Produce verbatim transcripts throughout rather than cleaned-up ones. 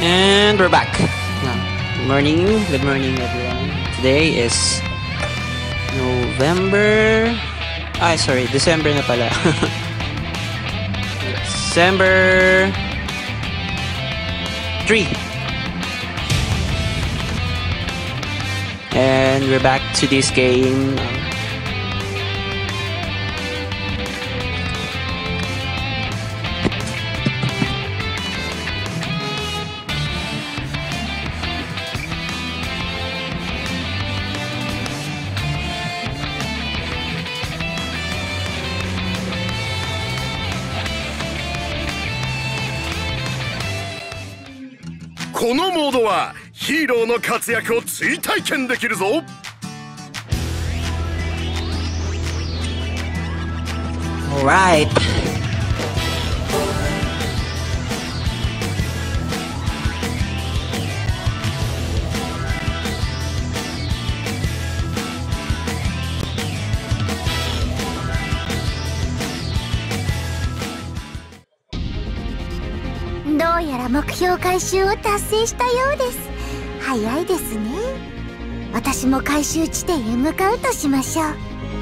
And we're back. Good morning, good morning everyone. Today is November... Ah, sorry, December na pala. December three. And we're back to this game. Um, このモードはヒーローの活躍を追体験できるぞ。 Alright. .どうやら目標回収を達成したようです。早いですね。私も回収地点へ向かうとしましょう。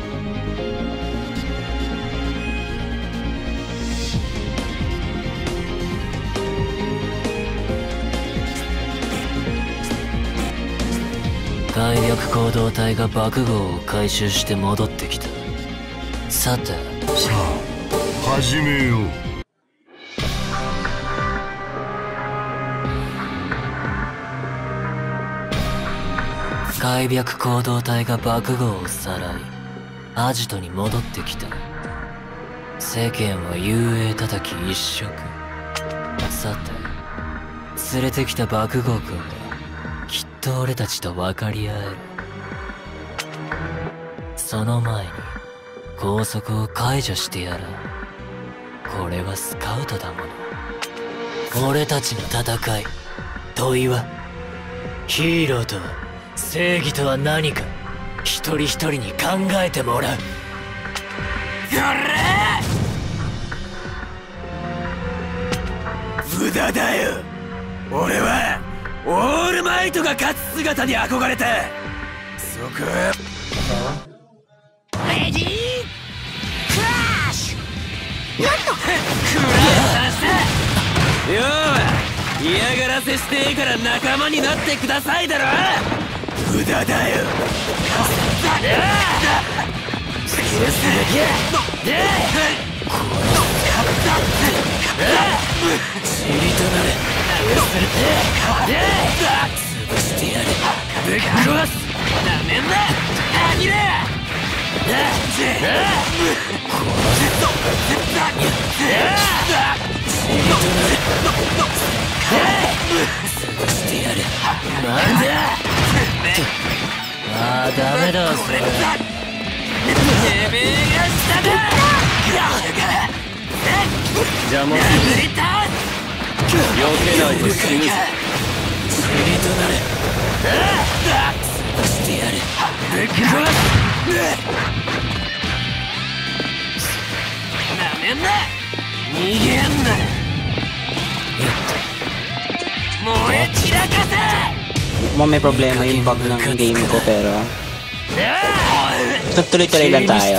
開闢行動隊が爆豪を回収して戻ってきた。さて、 さあ始めよう。 開闢行動隊が爆豪をさらいアジトに戻ってきた。世間は雄英叩き一色。さて連れてきた爆豪君はきっと俺たちと分かり合える。その前に拘束を解除してやらう。これはスカウトだもの。俺たちの戦い問いはヒーローとは正義とは何か一人一人に考えてもらう。やれ無駄だよ。俺はオールマイトが勝つ姿に憧れた。そこはレディークラッシュ。なんとクラッシュ。よう嫌がらせしていいから仲間になってくださいだろ。無駄だよ。スキルスだけチリとなれ。潰してやる。ぶっ壊す。なめんなアギレ。チリとなれ。潰してやる。なんだ。ああ、ダメだそれ。てめえが下だ。邪魔する。避けないと死ぬぞ。チリとなれ。潰してやる。ぶっ壊す。なめんな。逃げんな。燃え散らかせ。 Mo may problema yung bug ng game ko pero tuloy-tuloy lang tayo.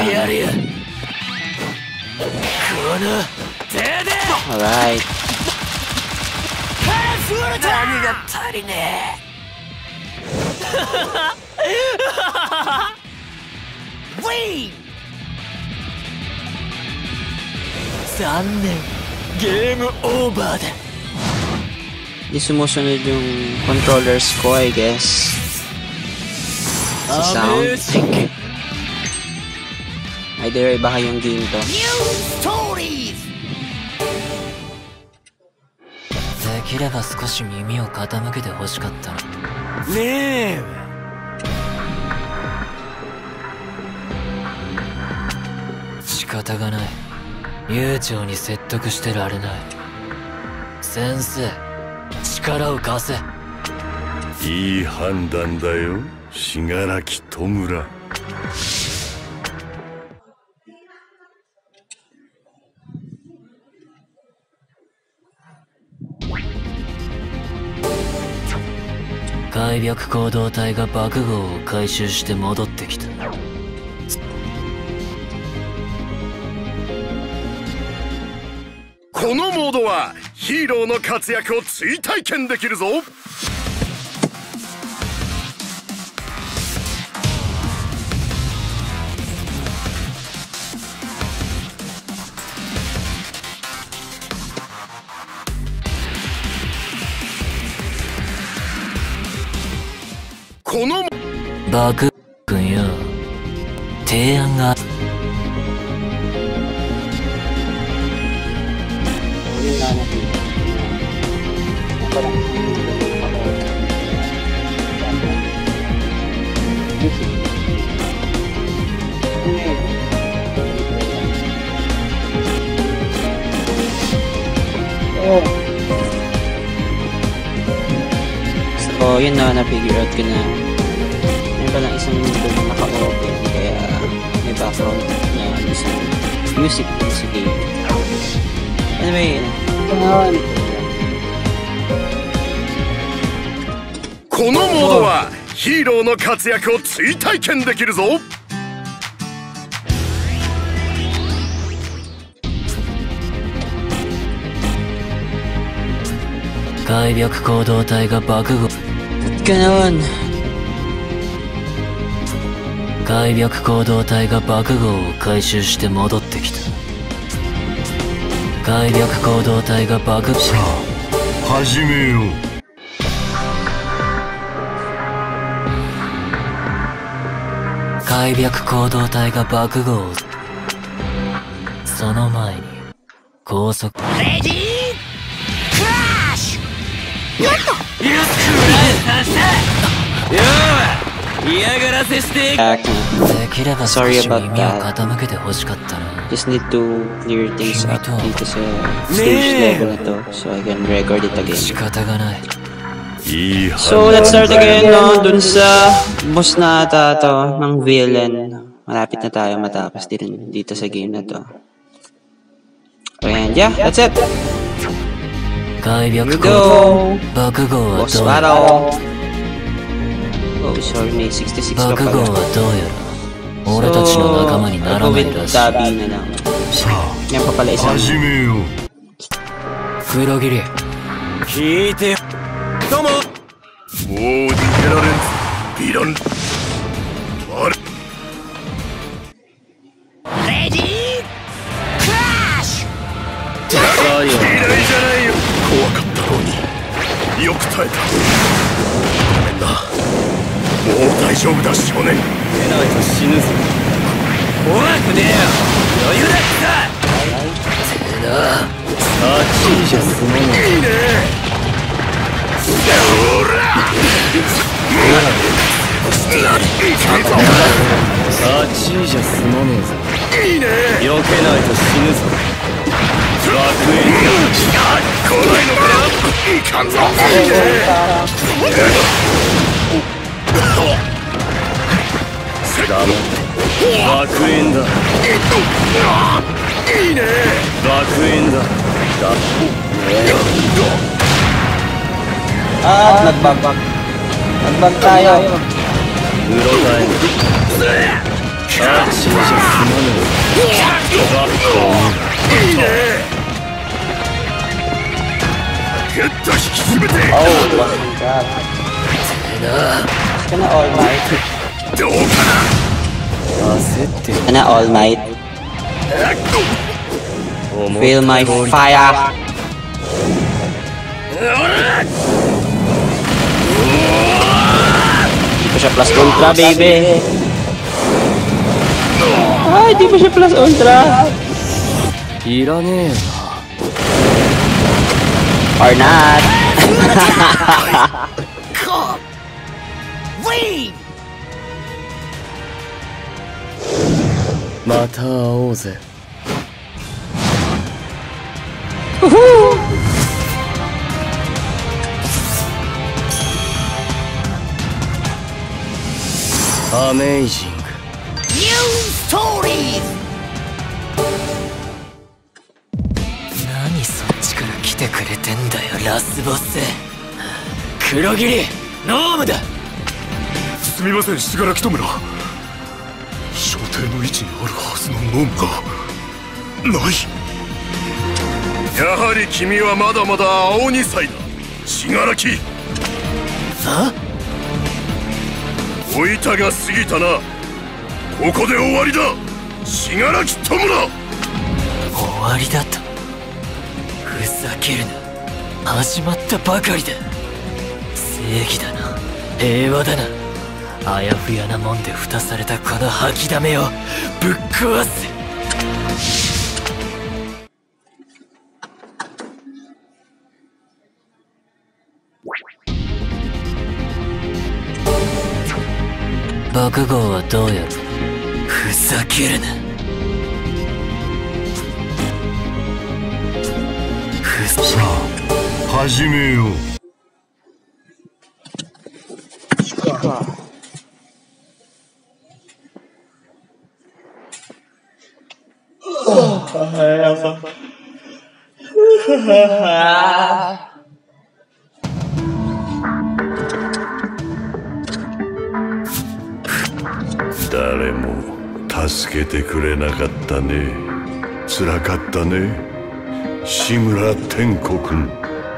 Alright. Di sumusunod yung controllers ko, I guess. Sa sound. Either iba kayong game to. Deきれば少し耳を傾けてほしかったな。ねえ。仕方がない。悠長に説得してられない。先生。力を貸せ。 いい判断だよ、信楽戸村。 開闢行動隊が爆豪を回収して戻ってきた。 このモードはヒーローの活躍を追体験できるぞ。このバク君よ、提案が。 So, yun na, na-figure out ko na meron palang isang mundo na naka-open, kaya may background na isang music din sa game. Anyway, このモードはヒーローの活躍を追体験できるぞ。 開闢行動隊が爆豪。 ganon. 開闢行動隊が爆豪を回収して戻ってきた。開闢行動隊が爆豪。さあ、始めよう。 開闢行動隊が爆豪を。その前に高速。レディークラッシュ。やった。よー嫌がらせしてできれば少し耳を傾けて欲しかったな。 Just need to clear things up dito sa stage level na to so I can record it again. 仕方がない。 So let's start again no, dun sa boss na ata to ng villain. Malapit na tayo matapos din dito sa game na to. And yeah, that's it. 開闢行動爆豪はどうやら。 Oh, sorry, may sixty-six 爆豪はどうやら俺たちの仲間にならないらしい。さあ、 始めよう。 黒霧聞いて。どうも。もう逃げられんぞ、ヴィラン。あれ。 レディークラッシュ。 嫌いじゃないよ。怖かったろうによく耐えた。ごめんな。もう大丈夫だ少年。出ないと死ぬぞ。 怖くねえよ。余裕だってさ。てな。さあチーじゃ済まねえ。いいね。ほら。さあチーじゃ済まねえぞ。 いいね。 避けないと死ぬぞ。楽園だ。 来ないのか。いかんぞ。いいね。 ダメ。楽園だ。 いいね。 楽園だ。だ。 Ah, nagbabak. Nagbag tayo. うろたえ。あっちじゃ済まねえ。 いいね。ぐっと引き締めて。 Oh, wasn't that? てな。 Kana All Might. どうかな。 焦ってる。 Kana All Might. Feel my fire. Di pa siya plus ultra, baby. Ay, di pa siya plus ultra. いらねえよな。 Or not. Wait! また会おうぜ。アメイジング。ニューストーリー。何そっちから来てくれてんだよラスボス。黒霧ノームだ。 すみません、死柄木弔。小艇の位置にあるはずのノームがない。やはり君はまだまだ青にさいだ、死柄木。 あ？ おいたが過ぎたな。ここで終わりだ、死柄木弔。 終わりだと？ふざけるな。始まったばかりだ。正義だな、平和だな。あやふやなもんで蓋されたこの吐きだめをぶっ壊す。爆豪はどうやる？ふざけるな。ふざさあ始めよう。誰も助けてくれなかったね。辛かったね、志村天子くん。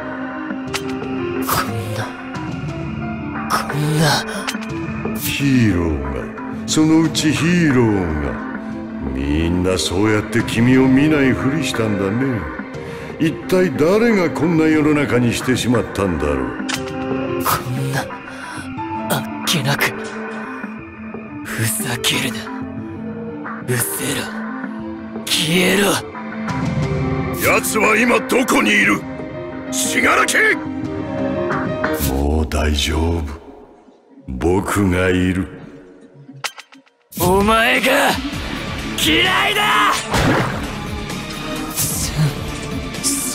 こんなこんなヒーローが、そのうちヒーローがみんなそうやって君を見ないふりしたんだね。一体誰がこんな世の中にしてしまったんだろう。 こんなあっけなく。ふざけるな。うせろ、消えろ。 奴は今どこにいる？死柄木。もう大丈夫、僕がいる。 お前が嫌いだ。すす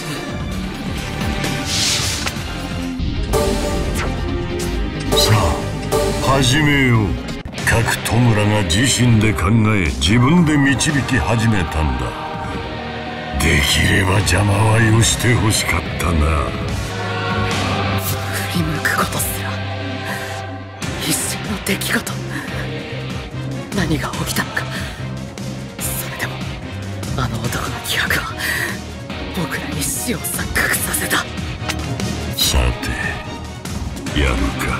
さあ始めよう。各弔が自身で考え自分で導き始めたんだ。できれば邪魔はよしてほしかったな。 振り向くことすら一瞬の出来事。何が起きたのか。それでもあの男の気迫は僕らに死を錯覚させた。 さてやるか。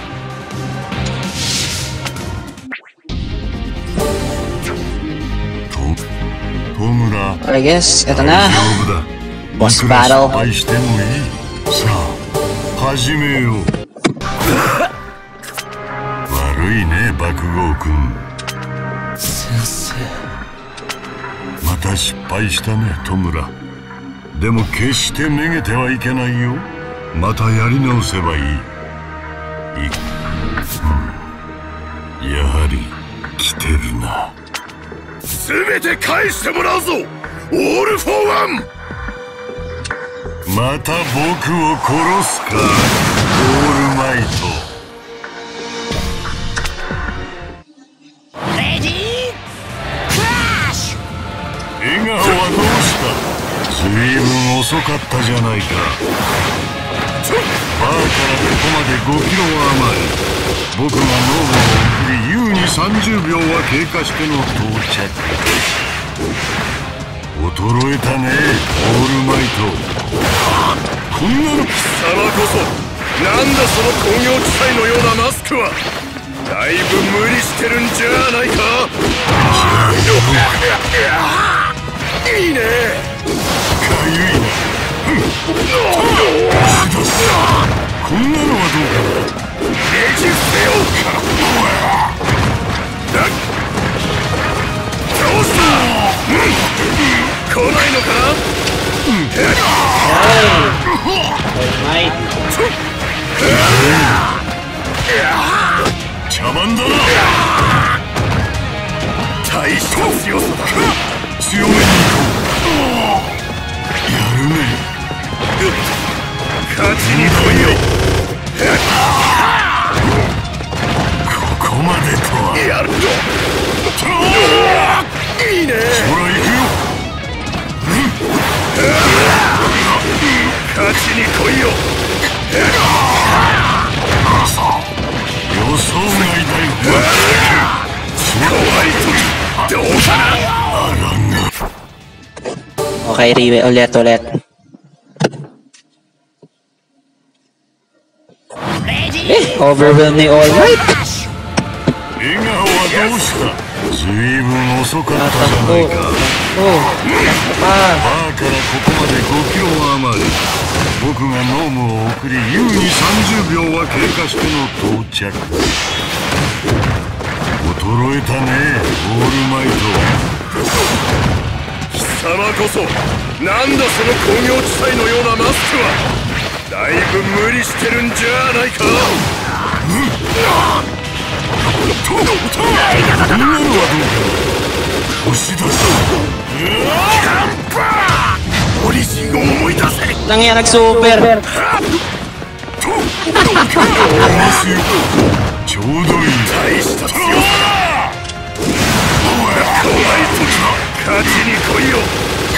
I guess, eto na. Boss battle. 失敗してもいい。さあ始めよう。悪いね、爆豪くん。 先生。 また失敗したね、弔。でも決してめげてはいけないよ。またやり直せばいい。い、うん、やはり来てるな。全て返してもらうぞ、オール・フォー・ワン。また僕を殺すか、オールマイト。 レディークラッシュ。 笑顔はどうした？ずいぶん遅かったじゃないか。バーからここまでごキロ余り。僕がノーブを送り優にさんじゅうびょうは経過しての到着。衰えたね、オールマイト。こんなの貴様こそ、なんだその工業地帯のようなマスクは。だいぶ無理してるんじゃないか。いいね。かゆいな。こんなのはどうか。ねじ伏せようか。どうした？来ないのかな？茶番だな。大した強さだ。強めに行こう。やるね。勝ちに来いよ。ここまでとは。やるぞ。いいね。ほら行くよ。勝ちに来いよ。 kay Riwe ulit-ulit. Eh, overwhelm ni All Might. 笑顔はどうした？ずいぶん遅かったじゃないか。バーからここまでごキロ余り。僕がノームを送り優にさんじゅうびょうは経過しての到着。衰えたね、オールマイト。貴様こそなんだその工業地帯のようなマスクは。だいぶ無理してるんじゃないか。今のはどうか。押し出す。キャンパー。オリジンを思い出せ。 Nangyari super. ちょうどいい。大した強さ。怖い時は勝ちに来いよ。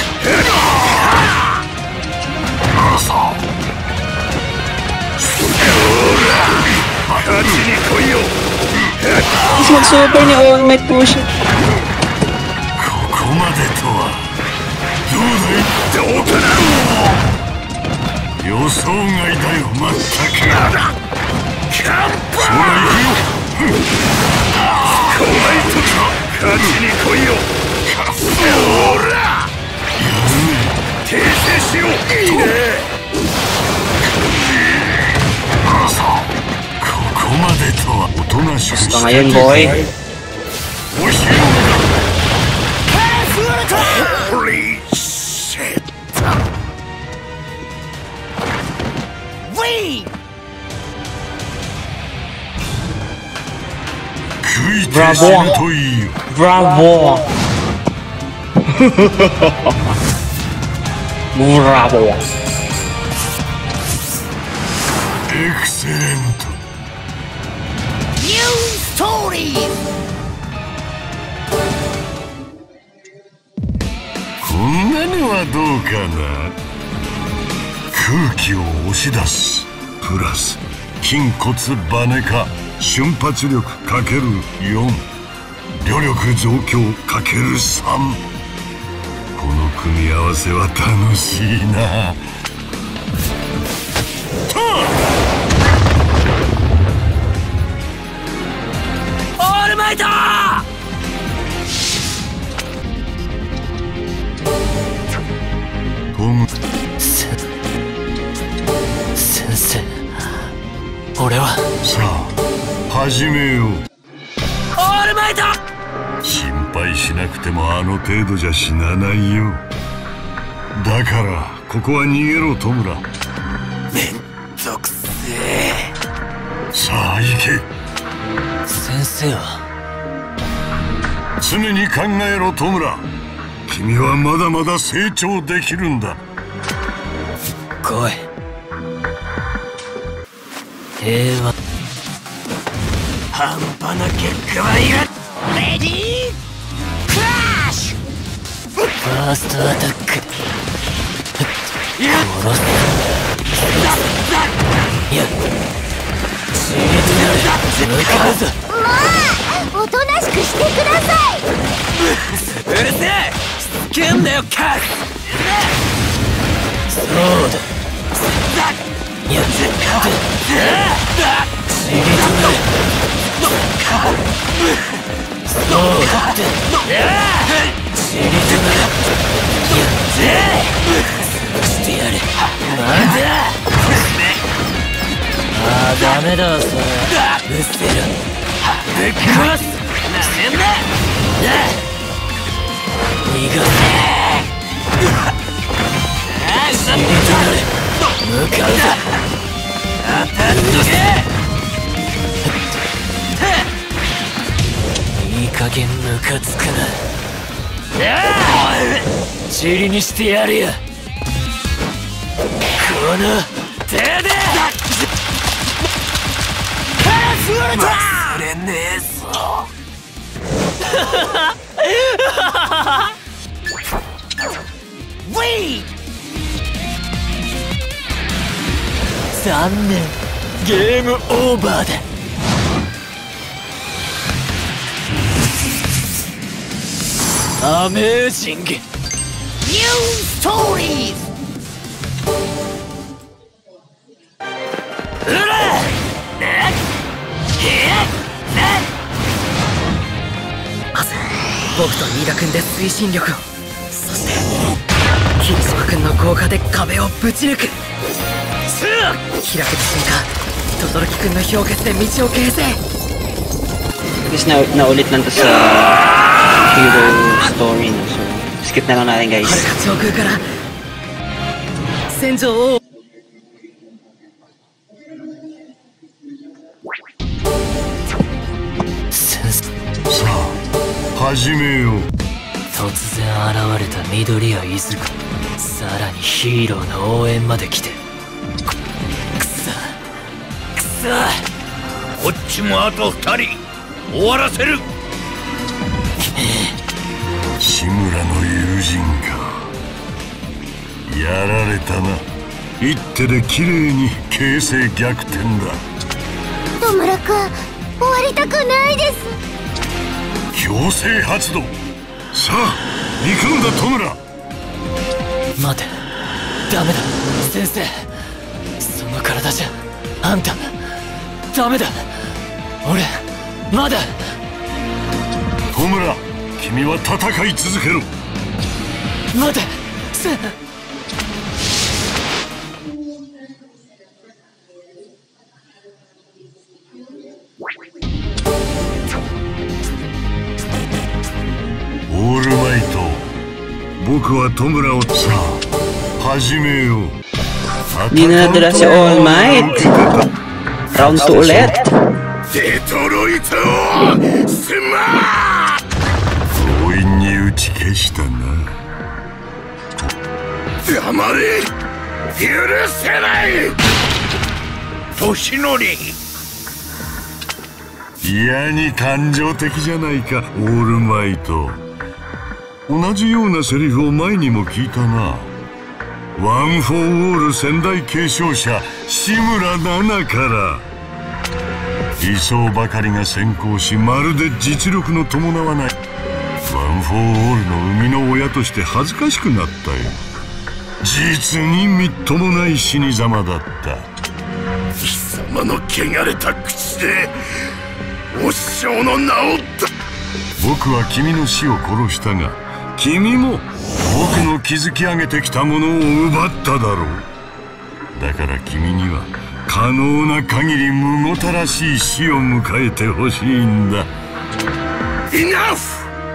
勝ちに来いよ。 Is mag-super ni All Might push. ここまでとはどうだい？どうかな？予想外だよ、まったく。キャンパー！そら行くよ。怖い時は勝ちに来いよ。ほら！訂正しよう。いいね。ここまでとはおとなしくして。 Gusto ngayon, boy. おひろが。ホリーシット。ウィー。食いて死ぬといいよ。 Bravo. Bravo. エクセレント。 ニューストーリー。 こんなのはどうかな。空気を押し出すプラス筋骨バネ化瞬発力かけるよん、旅力増強かけるさん。この組み合わせは楽しいな。 オールマイト。 トムせ先生、俺はさあ始めよう。 オールマイト。 心配しなくてもあの程度じゃ死なないよ。だからここは逃げろトムラ。 めんどくせえ。 さあ行け。 先生は常に考えろトムラ。君はまだまだ成長できるんだ。 来い。平和。 半端な結果はいらん。レディークラッシュ。 ファーストアタック。殺す。いや、死にとなる。向かうぞ。 まあおとなしくしてください。 うるせえ。つけんなよカス。 そうだ。いや、死にとなる。そうだって。死にとなる。いや、してやる。なんだ。ああ、ダメだ、それ。うっせろ。ぶっ壊す。なめんな。逃がせ。死にとなる。向かうぞ。当たっとけ。いい加減ムカつくな。塵にしてやるよ。この手で。忘れねえぞ。ウィー。残念、ゲームオーバーだ。アメージング。 ストーリーズ。うらねまず僕と飯田君で推進力を、そして桐島君の効果で壁をぶち抜く。開けた瞬間轟君の氷結で道を形成。 Guys, na naulit lang to sa hero story, no? So, skip na lang natin, guys. 遥か上空から戦場を先生、 さあ始めよう。 突然現れた緑谷いずく、さらにヒーローの応援まで来て、くそくそ。 こっちもあと二人終わらせる。 志村の友人か。やられたな。一手で綺麗に形勢逆転だ。 戸村君、終わりたくないです。 強制発動。さあ行くんだ戸村。 待て、ダメだ先生、その体じゃあんたダメだ。俺まだ。 戸村、君は戦い続けろ。 待てせオールマイト、僕は戸村を。さあ始めよう。 Di na nadala si All Might. Round two ulit. デトロイトをすまー。強引に打ち消したな。黙れ。許せない。 年寄り。 嫌に感情的じゃないかオールマイト。同じようなセリフを前にも聞いたな。ワン・フォー・オール仙台継承者志村奈々から。理想ばかりが先行し、まるで実力の伴わないワン・フォー・オールの生みの親として恥ずかしくなったよ。実にみっともない死に様だった。貴様の汚れた口でお師匠の名を。僕は君の死を殺したが、君も僕の築き上げてきたものを奪っただろう。だから君には可能な限りむごたらしい死を迎えてほしいんだ。イナフ。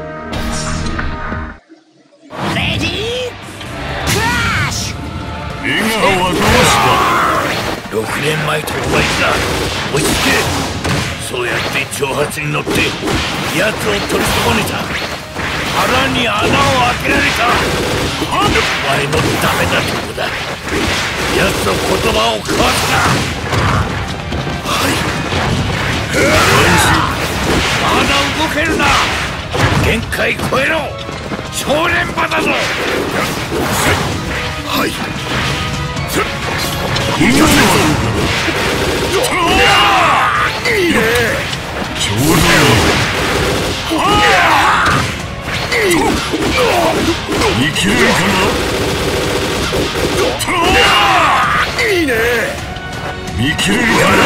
レディークラッシュ。 笑顔はどうした。 ろくねんまえと同じだ。落ち着け。そうやって挑発に乗って奴を取り損ねた。腹に穴を開けられた。お前のダメなとこだ。奴の言葉を交わすな。はい。まだ動けるな。限界超えろ。超連覇だぞ。 はい。いいかせいいね。ちょうど生きれるかな。いいね。見切れるかな。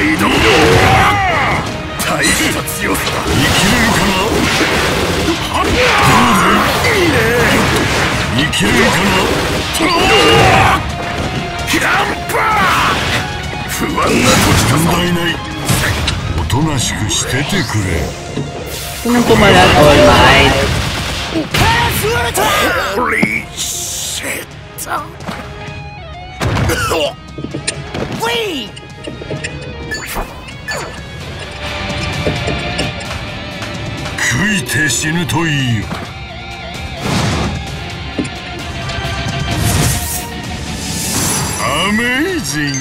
大した強さだ。見切れるかな。どうだい。いいね。見切れるかな。キランパー。不安な時だぞ。問題ない。おとなしくしててくれ。 Unang pumalag, All Might. Holy shit. Wait. 悔いて死ぬといいよ。アメイジング。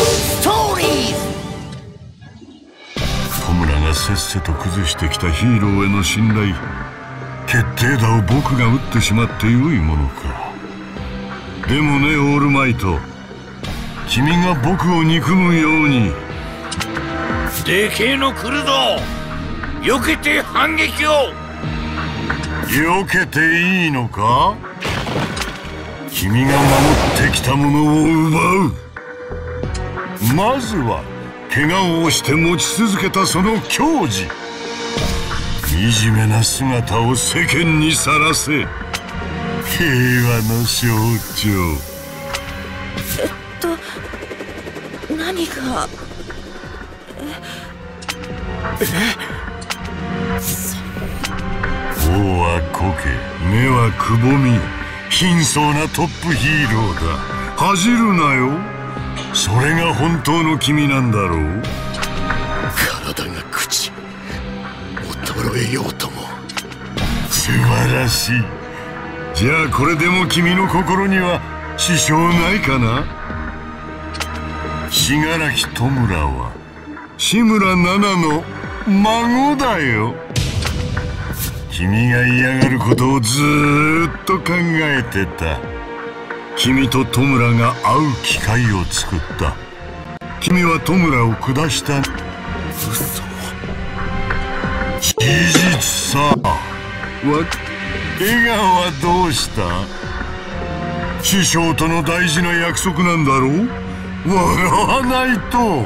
戸村がせっせと崩してきたヒーローへの信頼、決定打を僕が打ってしまって良いものか。でもねオールマイト、君が僕を憎むように。 でけえの来るぞ。避けて反撃を。 避けていいのか。 君が守ってきたものを奪う。まずは怪我をして持ち続けたその矜持、惨めな姿を世間にさらせ。平和の象徴。 えっと何がえ王はこけ、目はくぼみ、貧相なトップヒーローだ。恥じるなよ。それが本当の君なんだろう。 体が朽ち衰えようとも。 素晴らしい。じゃあこれでも君の心には支障ないかな。信楽戸村は志村奈々の孫だよ。君が嫌がることをずーっと考えてた。君と戸村が会う機会を作った。君は戸村を下した。 嘘。 事実さ。わ、笑顔はどうした？師匠との大事な約束なんだろう？笑わないと。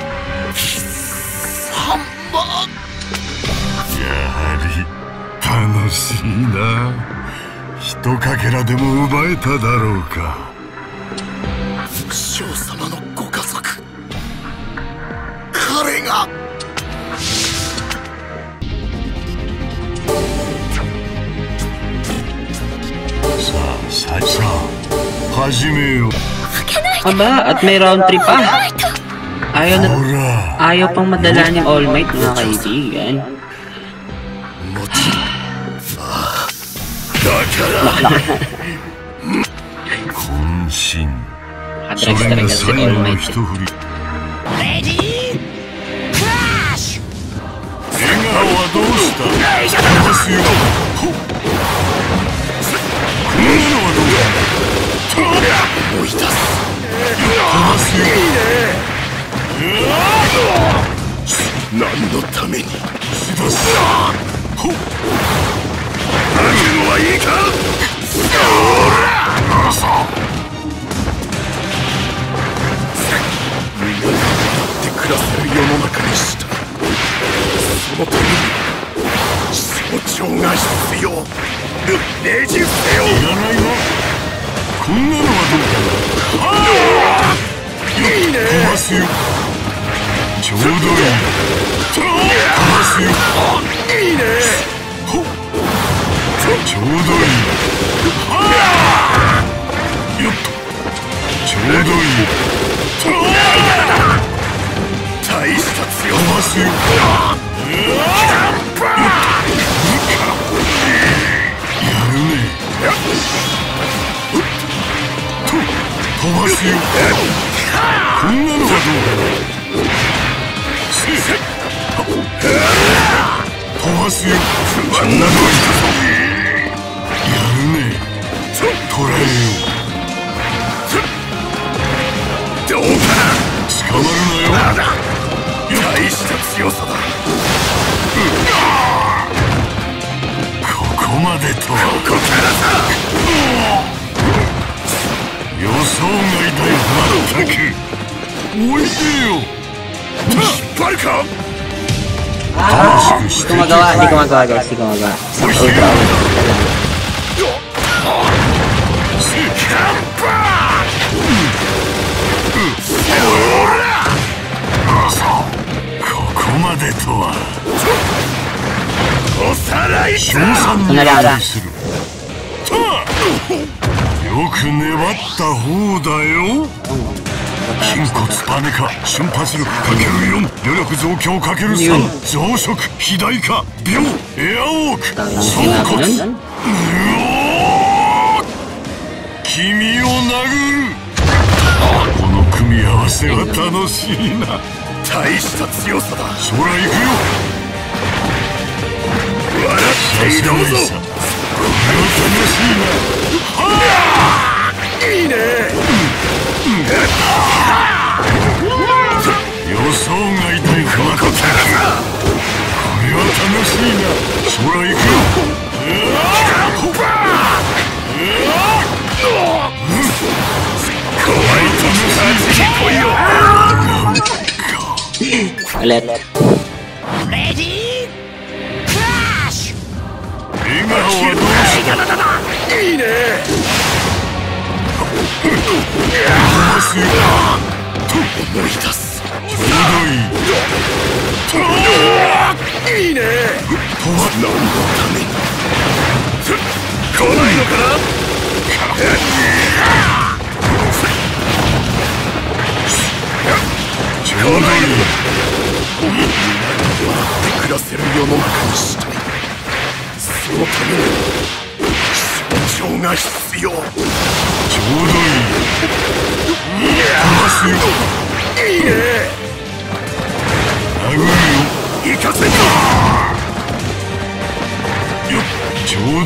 サンバ。 やはり楽しいな。ひとかけらでも奪えただろうか。 師匠様のご家族、彼が。 さあさあさあ始めよう。 Aba, at may round trip pa. Ayaw na, ayaw pang madala ni All Might, mga kaibigan. Konshin. Address talaga si All Might. Ready? Crash! 笑顔はどうした？ますよ。こんなのはどうだ？ 追い出す。 ますよ。 何のために？ 出す。ほっ。 覚悟はいいか？ほら！みんなが笑って暮らせる世の中にした。そのために象徴が必要。命じ伏せよ。 いらないな。こんなのはどうかな。はあ！いいね。飛ばすよ。ちょうどいい。飛ばすよ。 いいね。 ほっ。ちょうどいい。はあ！よっと。ちょうどいい。 大した強飛ばすよ。やるね。飛ばすよ。こんなのはどうだ。せいせい。飛ばすよ。こんなのはやるね。捕らえよう。 どうかな。 捕まるなよ。 大した強さだ。 ここまでとは。 ここからさ。 予想外だよ。まったくおいでよ。 引っ張るか。 Ah, di ko magawa, di ko magawa guys, di ko magawa. Sa ultra ultra. ここまでとは。 おさらい賞賛に値する。よく粘った方だよ。筋骨パネカ瞬発力 かけるよん 余力増強 かけるさん 増殖肥大化秒エアウォーク総骨君を殴る。この組み合わせは楽しいな。 大した強さだ。 そら行くよ。 笑っていどうぞ。 これは楽しいな。はあいいね。 予想外だよ。ここからさ。これは楽しいな。そら行くよ。 ulit. Ready? Crash! 笑顔はどうしたいいね思い出すちょうどいいいいねとは何のために来ないのかなちょうどいい笑って暮らせる世の中にしたいそのために象徴が必要ちょうどいいますよいいね殴るよ行かせたよちょうどいい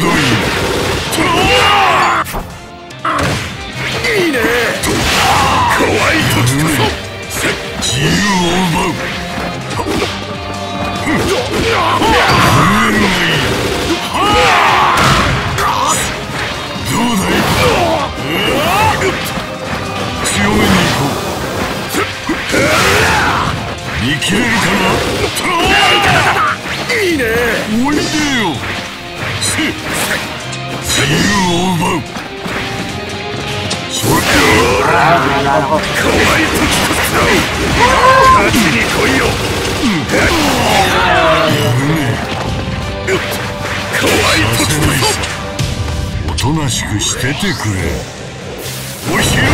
いいね怖い時こそ自由を奪うどうだい強めに行こう見切れるかないいねおいでよせ自由を奪うそれ怖い時こそ勝ちに来いよ怖い時こそおとなしくしててくれおひる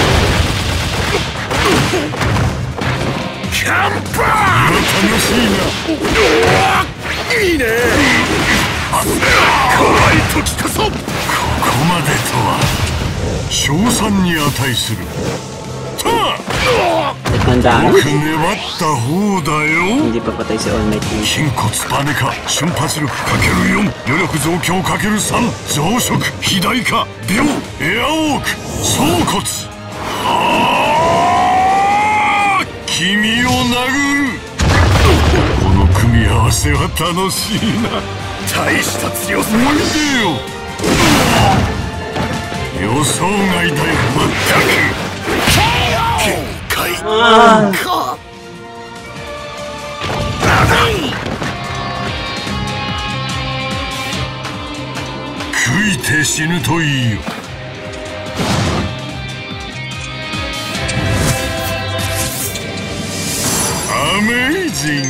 キャンパー楽しいないいね怖い時こそここまでとは称賛に値するたよく粘った方だよ Hindi pa patay si All Might. 筋骨バネ化瞬発力 かけるよん 余力増強 かけるさん 増殖肥大化秒エアウォーク総骨はあ君を殴るこの組み合わせは楽しいな大した強さおいでよ予想外だよまったく限界か食いて死ぬといいよアメイジング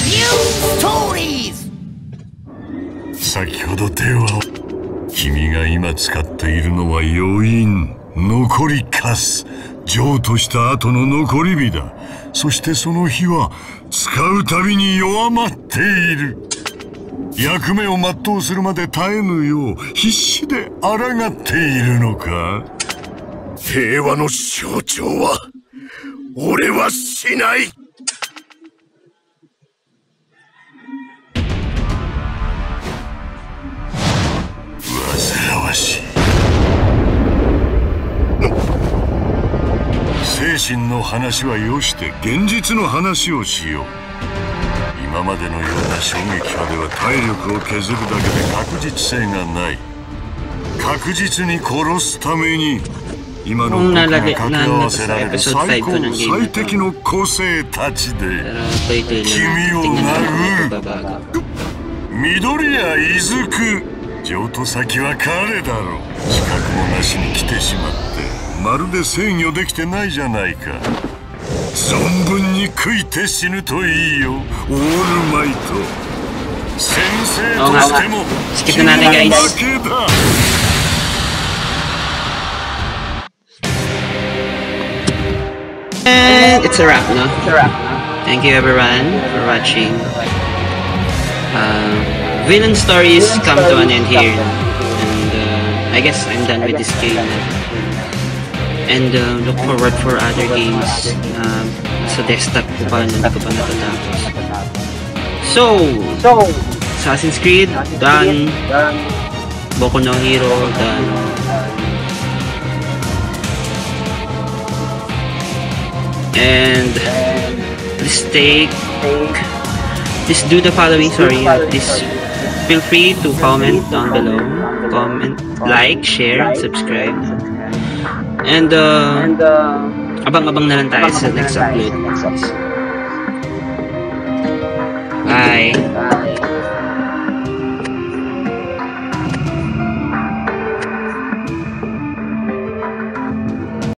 先ほど手は君が今使っているのは余韻残りカス譲渡した後の残り火だそしてその火は使うたびに弱まっている役目を全うするまで絶えぬよう必死で抗っているのか平和の象徴は俺はしない煩わしい精神の話はよして現実の話をしよう今までのような衝撃波では体力を削るだけで確実性がない確実に殺すために今の僕が掛け合わせられる最高最適の個性たちで君を殴る緑谷出久譲渡先は彼だろう資格もなしに来てしまってまるで制御できてないじゃないか存分に食いて死ぬといいよオールマイト先生としても君は負けだ And it's a wrap, no? Thank you everyone for watching. Uh, villain stories come to an end here, and uh, I guess I'm done with this game. And uh, look forward for other games uh, sa desktop ko pa na hindi ko pa natatapos. So, Assassin's Creed, done. Boku no Hero, done. And please take, please do the following, sorry, please feel free to comment down below, comment, like, share, subscribe, and uh, abang-abang na lang tayo sa next upload. Bye.